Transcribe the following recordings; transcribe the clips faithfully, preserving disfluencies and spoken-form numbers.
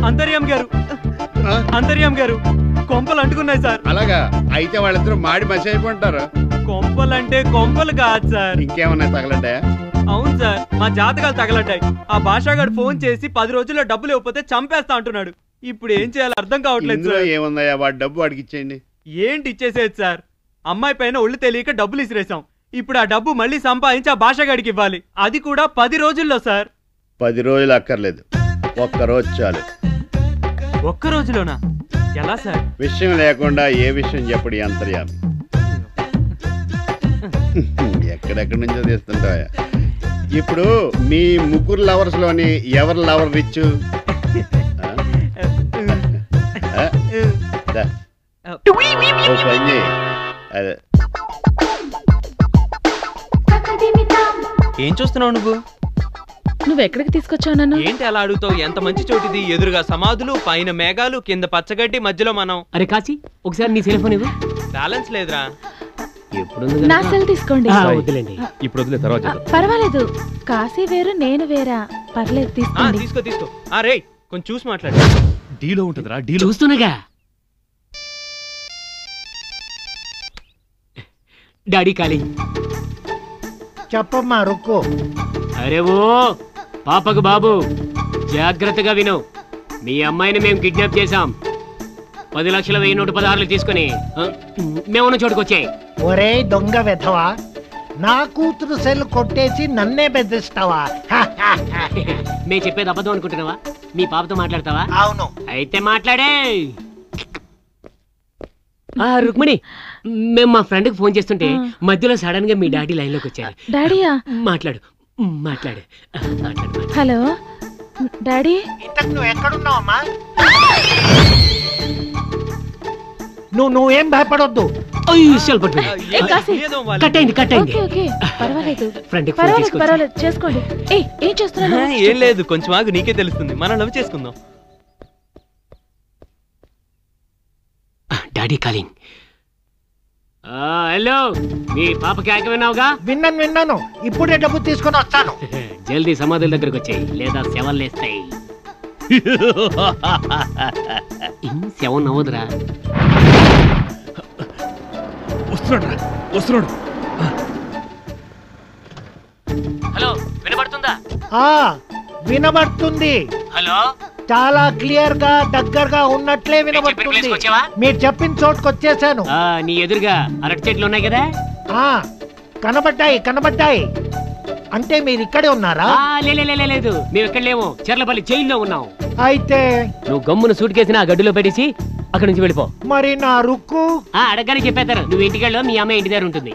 అంతర్యాం గారు అంతర్యాం గారు కొంపలు అంటుకున్నాయి సార్. అలాగా అయితే వాళ్ళిద్దరూ మాడి మసి అయిపోంటారు. కొంపలు అంటే కొంపలు కాదు సార్. ఇంకేమన్నా తగలడ్డాయా? అవును సార్, మా జాతకాలు తగలడ్డాయి. ఆ భాషాగాడు ఫోన్ చేసి పది రోజుల్లో డబ్బులు ఇవ్వకపోతే చంపేస్తా అంటున్నాడు. ఇప్పుడు ఏం చేయాలో అర్థం కావట్లేదు సార్. ఏముందయ్యా, వాడి డబ్బు వాడికి ఇచ్చేయండి. ఏంటి ఇచ్చేసేది సార్? అమ్మాయి పైన ఒళ్ళు తెలియక డబ్బులు ఇసిరేసాం. ఇప్పుడు ఆ డబ్బు మళ్ళీ సంపాదించి ఆ భాషగాడికి ఇవ్వాలి, అది కూడా పది రోజుల్లో సార్. పది రోజులు అక్కర్లేదు, ఒక్క రోజు చాలు. ఒక్క రోజులోనా? ఎలా సార్? విషయం లేకుండా ఏ విషయం చెప్పడు అంతర్యామి. ఎక్కడెక్కడి నుంచో తీస్తుంటా. ఇప్పుడు మీ ముగ్గురు లవర్స్ లోని ఎవరు లవర్ రిచ్? ఏం చూస్తున్నావు నువ్వు? నువ్వు ఎక్కడికి తీసుకొచ్చావు నన్ను? ఏంటి అలా అడుగుతావు? ఎంత మంచి చోటిది, ఎదురుగా సమాధులు, పైన మేఘాలు, కింద పచ్చగడ్డి, మధ్యలో మనం. అరే కాచి, ఒకసారి నీ సెల్ ఫోన్ ఇవ్వు. బ్యాలెన్స్ లేదురా. నా సెల్ తీసుకోండి. వద్దులేండి, ఇప్పుడు వదిలే, తర్వాత పర్వాలేదు. కాశీ వేరు, నేను వేరా, పర్లేదు తీసుకోండి. తీసుకో తీసుకో. ఆ రే కొంచెం చూసి మాట్లాడు. డీలో ఉంటుందిరా. డీలో చూస్తున్నాగా. డాడీ కాలి. చెప్పమ్మా రుక్కో. అరే ఓ పాపకు బాబు, జాగ్రత్తగా విను. మీ అమ్మాయిని మేము కిడ్నాప్ చేశాం. పది లక్షల వెయ్యి నూట పదహారులు తీసుకుని మేమున్న చోటుకొచ్చాయి. ఒరే దొంగ వెధవా, నా కూతురు సెల్ కొట్టేసి నన్నే బెదిరిస్తావా? మేము చెప్పేది అబద్ధం అనుకుంటున్నావా? మీ పాపతో మాట్లాడతావా? అవును. అయితే మాట్లాడే. రుక్మిణి, మేము మా ఫ్రెండ్ కి ఫోన్ చేస్తుంటే మధ్యలో సడన్ గా మీ డాడీ లైన్ లోకి వచ్చారు. డాడీయా? మాట్లాడు మాట్లాడు. Hello daddy. ఇంతకు నువ్వు ఎక్కడున్నావమ్మా? నువ్వు నువ్వేం భయపడొద్దు. కట్టయింది కట్టయింది. పర్వాలేదు చేసుకోండి. ఏం చేస్తున్నా? ఏం లేదు, కొంచెం ఆగు, నీకే తెలుస్తుంది. మనం లవ్ చేసుకుందాం. Daddy calling. హలో, మీ పాపకి ఆక విన్నావుగా? విన్నాను విన్నాను. ఇప్పుడే డబ్బు తీసుకొని వస్తాను. జల్దీ సమాధుల దగ్గరకు వచ్చాయి, లేదా శవాలు లేస్తాయి. శవం నవ్వదురా. వస్తున్నాడు వస్తున్నాడు. హలో, వినబడుతుందా? వినబడుతుంది. హలో, చాలా క్లియర్ గా దగ్గరగా ఉన్నట్లే వినబడుతుంది. మీరు చెప్పిన చోటుకు వచ్చేసాను. నీ ఎదురుగా అరటి చెట్లు ఉన్నాయి కదా? కనబడ్డాయి కనబడ్డాయి. అంటే మీరు ఇక్కడే ఉన్నారా? లేదు, మేము ఇక్కడ లేము, చెర్లపల్లి జైల్లో ఉన్నాం. అయితే నువ్వు గమ్మున సూట్ కేసిన ఆ గడ్డిలో పెట్టేసి అక్కడి నుంచి వెళ్ళిపో. మరి నా రుక్కు? అడగని చెప్పేస్తారు. నువ్వు ఇంటికి వెళ్ళావు, మీ అమ్మాయి ఇంటి దగ్గర ఉంటుంది.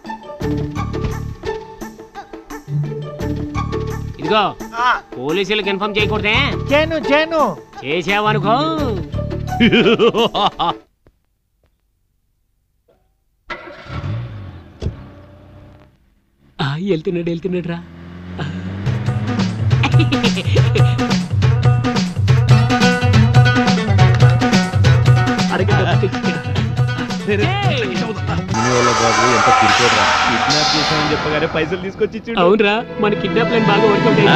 ఇదిగో, పోలీసులకు ఇన్ఫార్మ్ చేయకూడదే. చేను చేను చేసావనుకో. వెళ్తున్నాడు వెళ్తున్నాడు రా. చెప్పగానే పైసలు తీసుకొచ్చి. అవునరా, మన కిడ్నాప్ ప్లాన్ బాగా వర్కౌట్ అయింది.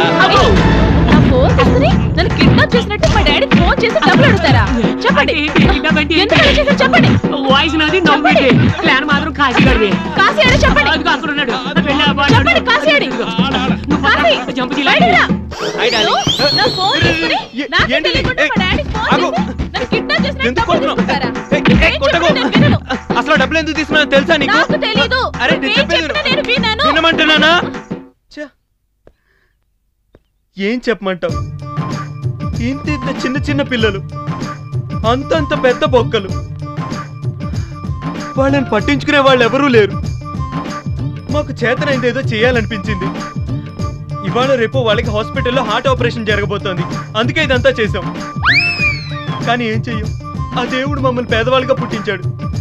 నన్ను కిడ్నాప్ చేసినట్టు మా డాడీ ఫోన్ చేసి డబ్బులు అడుగుతారా? చెప్పండి. చెప్పండి. వాయిస్ నాది, నవ్వుంది. ప్లాన్ మాత్రం కాశీగాడిది. కాశీగాడు చెప్పండి. అక్కడ ఉన్నాడు. చెప్పండి కాశీగాడి. అసలు డబ్బులు ఎందుకు తీసుకున్నా తెలుసా నీకు? వినమంటున్నానా? ఏం చెప్పమంటావు? ఇంత ఇంత చిన్న చిన్న పిల్లలు, అంతంత పెద్ద బొక్కలు, వాళ్ళని పట్టించుకునే వాళ్ళు ఎవరూ లేరు. మాకు చేతనైంది ఏదో చేయాలనిపించింది. ఇవాళ రేపు వాళ్ళకి హాస్పిటల్లో హార్ట్ ఆపరేషన్ జరగబోతోంది, అందుకే ఇదంతా చేసాం. కానీ ఏం చెయ్యం, ఆ దేవుడు మమ్మల్ని పేదవాళ్ళుగా పుట్టించాడు.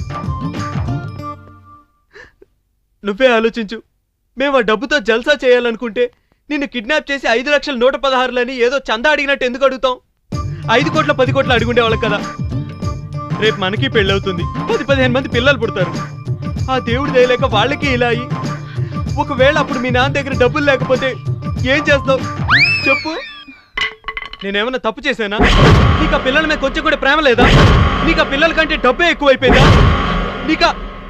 నువ్వే ఆలోచించు. మేము ఆ డబ్బుతో జల్సా చేయాలనుకుంటే నిన్ను కిడ్నాప్ చేసి ఐదు లక్షల నూట పదహారులని ఏదో చందా అడిగినట్టు ఎందుకు అడుగుతాం? ఐదు కోట్ల పది కోట్లు అడుగుండేవాళ్ళం కదా. రేపు మనకి పెళ్ళవుతుంది, పది పదిహేను మంది పిల్లలు పుడతారు. ఆ దేవుడు దయలేక వాళ్ళకి ఇలా అయ్యి, ఒకవేళ అప్పుడు మీ నాన్న దగ్గర డబ్బులు లేకపోతే ఏం చేస్తావు చెప్పు? నేనేమన్నా తప్పు చేశానా? నీకు ఆ పిల్లల మీద కొంచెం కూడా ప్రేమ లేదా? నీకు ఆ పిల్లల కంటే డబ్బే ఎక్కువైపోయిందా? నీకా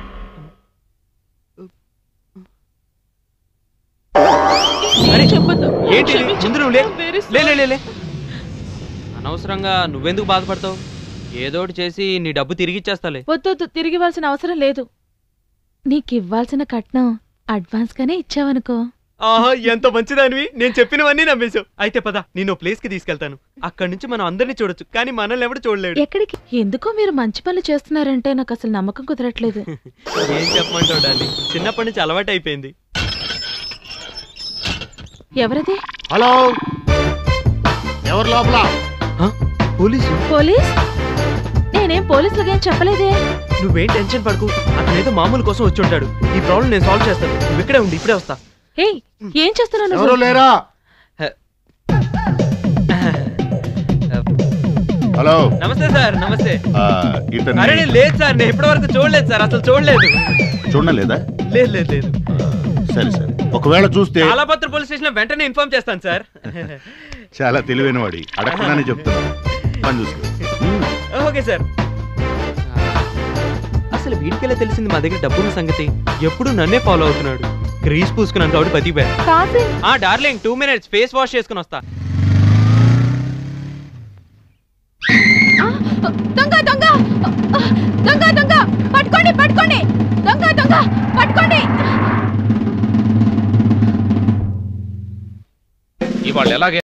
అరే చెప్పొద్దు. ఏంటి ఇది? క్షమించు. ముందు నువ్వు లే. Very లే sorry. లే లే లే. అనవసరంగా నువ్వెందుకు బాధపడతావు? ఏదోటి చేసి నీ డబ్బు తిరిగి ఇచ్చేస్తాలే. వద్దొద్దు, తిరిగి ఇవ్వాల్సిన అవసరం లేదు. నీకు ఇవ్వాల్సిన కట్నం అడ్వాన్స్ గానే ఇచ్చావనుకో. ఆహా ఎంత మంచిదానివి. నేను చెప్పినవన్నీ నమ్మేశావు. అయితే పద, నేను ప్లేస్ కి తీసుకెళ్తాను. అక్కడి నుంచి మనం అందరినీ చూడొచ్చు, కానీ మనల్ని ఎవడు చూడలేడు. ఎక్కడికి? ఎందుకో మీరు మంచి పనులు చేస్తున్నారంటే నాకు అసలు నమ్మకం కుదరట్లేదు. ఏం చెప్పమంటావు డార్లింగ్, చిన్నప్పటి నుంచి అలవాటు అయిపోయింది. ఎవరది? హలో, ఎవరు లోపల? పోలీసు. పోలీస్? నేనేం పోలీసులుగా ఏం చెప్పలేదే. నువ్వేం టెన్షన్ పడకు, అతనేదో మామూలు కోసం వచ్చి ఉంటాడు. ఈ ప్రాబ్లం నేను సాల్వ్ చేస్తాను. నువ్వు ఇక్కడే ఉండి, ఇప్పుడే వస్తా. ఏయ్, ఏం చేస్తున్నావు ఎవరు నువ్వు? లేరా? హలో, నమస్తే సార్. నమస్తే. ఆ, ఇతన్ని అరే నేను లేదు సార్, నేను ఇప్పటి వరకు చూడలేదు సార్, అసలు చూడలేదు. చూడలేదా? లేదు లేదు లేదు. సరే సరే, ఒకవేళ చూస్తే కాలాపత్ర పోలీస్ స్టేషన్ లో వెంటనే ఇన్ఫార్మ్ చేస్తాను సార్. చాలా తెలివైన వాడి, అడగకుండానే చెప్తున్నా. పని చూసుకో. Okay sir. అసలు వీడికెలా తెలిసింది మా దగ్గర డబ్బున్న సంగతి? ఎప్పుడు నన్నే ఫాలో అవుతున్నాడు. క్రీస్ పూసుకున్నాను కాబట్టి బతికిపోయాను. కాఫీ? ఆ darling, two minutes face wash చేసుకుని వస్తా. ఆ, దొంగ దొంగ దొంగ దొంగ పట్టుకోండి పట్టుకోండి దొంగ దొంగ పట్టుకోండి. ఇవాళ ఎలాగే